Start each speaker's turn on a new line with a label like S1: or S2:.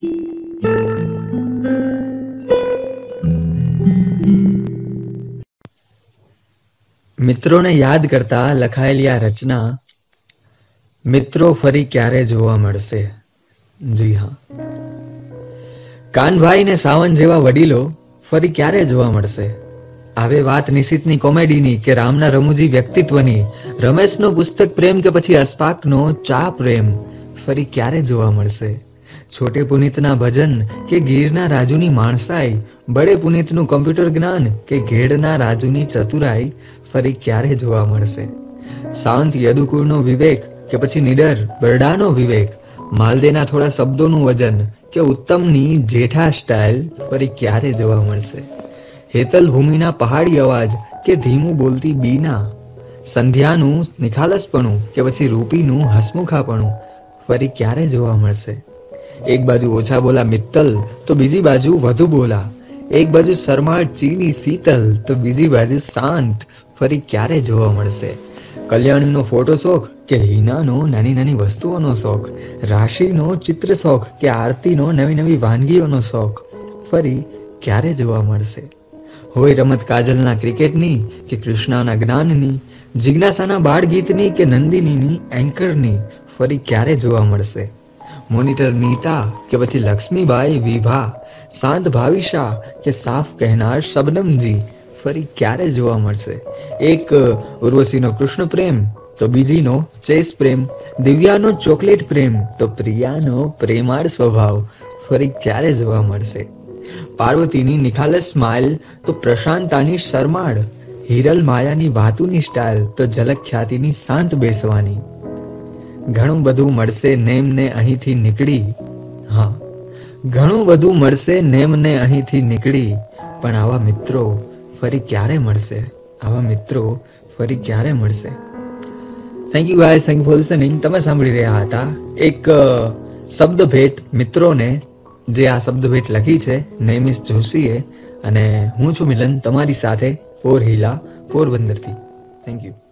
S1: મિત્રોને યાદ કરતા લખાયેલી આ રચના મિત્રો ફરી ક્યારે જોવા મળશે. જી હા, કાનભાઈ ને સાવન જેવા વડીલો ફરી ક્યારે જોવા મળશે. આવે વાત નિશિતની કોમેડીની કે રામના રમૂજી વ્યક્તિત્વની, રમેશનો પુસ્તક પ્રેમ કે પછી અસ્પાકનો ચા પ્રેમ ફરી ક્યારે જોવા મળશે. છોટે પુનિતના ભજન કે ગીરના રાજુની માણસાઈ, બડે પુનિતનું કમ્પ્યુટર જ્ઞાન કે ઘેડના રાજુની ચતુરાઈ ફરી ક્યારે જોવા મળશે. શાંત યદુકુળનો વિવેક કે પછી નિડર બરડાનો વિવેક, માલદેના થોડા શબ્દોનું વજન કે ઉત્તમની જેઠા સ્ટાઇલ ફરી ક્યારે જોવા મળશે. હેતલ ભૂમિના પહાડી અવાજ કે ધીમું બોલતી બીના, સંધ્યાનું નિખાલસપણું કે પછી રૂપીનું હસમુખાપણું ફરી ક્યારે જોવા મળશે. એક બાજુ ઓછા બોલા મિત્તલ તો બીજી બાજુ વધુ બોલા, એક બાજુ શરમાળ ચીડી શીતલ તો બીજી બાજુ શાંત ફરી ક્યારે જોવા મળશે. કલ્યાણીનો ફોટો શોખ કે હિનાનો નાની નાની વસ્તુઓનો શોખ, રાશિનો ચિત્ર શોખ કે આરતીનો નવી નવી વાનગીઓનો શોખ ફરી ક્યારે જોવા મળશે. હોય રમત કાજલના ક્રિકેટની કે કૃષ્ણાના જ્ઞાનની, જિજ્ઞાસાના બાળ ગીતની કે નંદિનીની એન્કરની ફરી ક્યારે જોવા મળશે. મોનિટર નીતા કે પછી લક્ષ્મીબાઈ વિભા, શાંત ભાવિશા કે સાફ કહેનાર શબનમજી ફરી ક્યારે જોવા મળશે. એક ઉર્વશીનો કૃષ્ણ પ્રેમ તો બીજીનો ચેસ પ્રેમ, દિવ્યાનો ચોકલેટ પ્રેમ તો પ્રિયાનો પ્રેમાળ સ્વભાવ ફરી ક્યારે જોવા મળશે. પાર્વતીની નિખાલસ સ્માઇલ તો પ્રશાંતાની શરમાળ, હિરલ માયાની વાતુની સ્ટાઇલ તો ઝલક ખ્યાતિની શાંત બેસવાની. ઘણું બધું મળશે નેમને અહીંથી નીકળી, હા ઘણું બધું મળશે નેમને અહીંથી નીકળી, પણ આવા મિત્રો ફરી ક્યારે મળશે. આવા મિત્રો ફરી ક્યારે મળશે. Thank you guys, thank you for listening. તમે સાંભળી રહ્યા હતા એક શબ્દ ભેટ મિત્રોને, જે આ શબ્દ ભેટ લખી છે નૈમિષ જોશીએ, અને હું છું મિલન તમારી સાથે પોરહિલા પોરબંદરથી. Thank you.